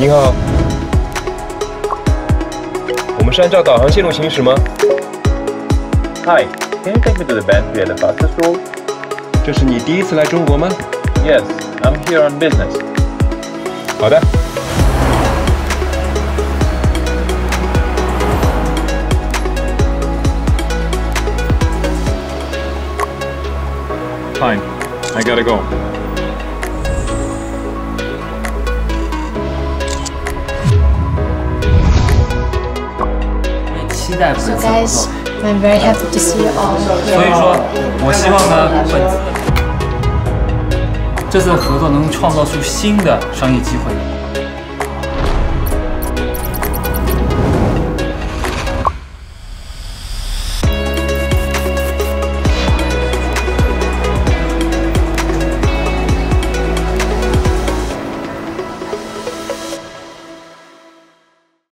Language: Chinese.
您好，我们是按照导航线路行驶吗 Hi, can you take me to the band where the buses roll? 这是你第一次来中国吗？ Yes, I'm here on business. 好的。 Fine, I gotta go. 期待本 So 次合 guys, 作。 I'm very happy to see you all. 所以说，我希望呢，这次合作能创造出新的商业机会。